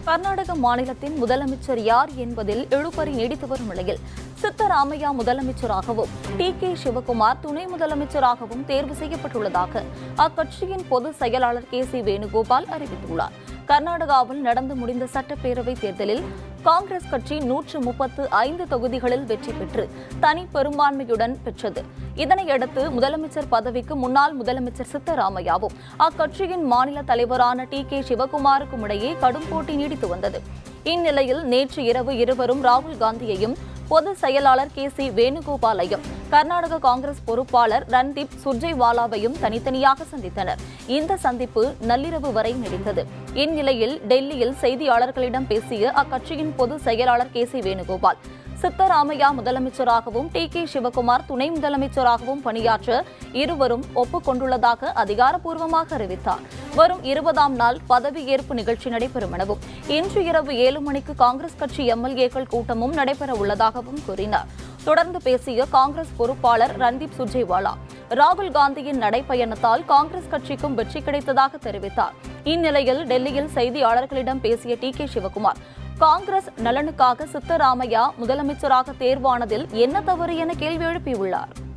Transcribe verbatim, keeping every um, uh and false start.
கர்நாடக மாநிலத்தின் முதலமைச்சர் யார் என்பதில் இழுபறி நீடித்து வரும் நிலையில் சித்தராமையா முதலமைச்சராகவும் டி கே சிவகுமார் துணை முதலமைச்சராகவும் தேர்வு செய்யப்பட்டுள்ளதாக அக்கட்சியின் பொதுச் செயலாளர் கே சி வேணுகோபால் அறிவித்துள்ளார். கர்நாடகாவில் நடந்து முடிந்த சட்டப்பேரவை தேர்தலில் காங்கிரஸ் கட்சி நூற்று முப்பத்து ஐந்து தொகுதிகளில் வெற்றி பெற்று தனி பெரும்பான்மையுடன் பெற்றது. இதனையடுத்து முதலமைச்சர் பதவிக்கு முன்னாள் முதலமைச்சர் சித்தராமையாவும் அக்கட்சியின் மாநில தலைவரான டி கே சிவகுமாருக்கும் இடையே கடும் போட்டி நீடித்து வந்தது. இந்நிலையில் நேற்று இரவு இருவரும் ராகுல் காந்தியையும் பொதுச் செயலாளர் கே சி வேணுகோபாலையும் கர்நாடக காங்கிரஸ் பொறுப்பாளர் ரன்தீப் சுர்ஜேவாலாவையும் தனித்தனியாக சந்தித்தனர். இந்த சந்திப்பு நள்ளிரவு வரை நீடித்தது. இந்நிலையில் டெல்லியில் செய்தியாளர்களிடம் பேசிய அக்கட்சியின் பொதுச் செயலாளர் கே சி வேணுகோபால் சித்தராமையா முதலமைச்சராகவும் டி கே சிவகுமார் துணை முதலமைச்சராகவும் பணியாற்ற இருவரும் ஒப்புக்கொண்டுள்ளதாக அதிகாரப்பூர்வமாக அறிவித்தார். வரும் இருபதாம் நாள் பதவியேற்பு நிகழ்ச்சி நடைபெறும் எனவும் இன்று இரவு ஏழு மணிக்கு காங்கிரஸ் கட்சி எம் எல் ஏக்கள் கூட்டமும் நடைபெற உள்ளதாகவும் கூறினார். தொடர்ந்து பேசிய காங்கிரஸ் பொறுப்பாளர் ரன்தீப் சுர்ஜேவாலா ராகுல் காந்தியின் நடைப்பயணத்தால் காங்கிரஸ் கட்சிக்கும் வெற்றி கிடைத்ததாக தெரிவித்தார். இந்நிலையில் டெல்லியில் செய்தியாளர்களிடம் பேசிய டி கே சிவகுமார் காங்கிரஸ் நலனுக்காக சித்தராமையா முதலமைச்சராக தேர்வானதில் என்ன தவறு என கேள்வி எழுப்பியுள்ளார்.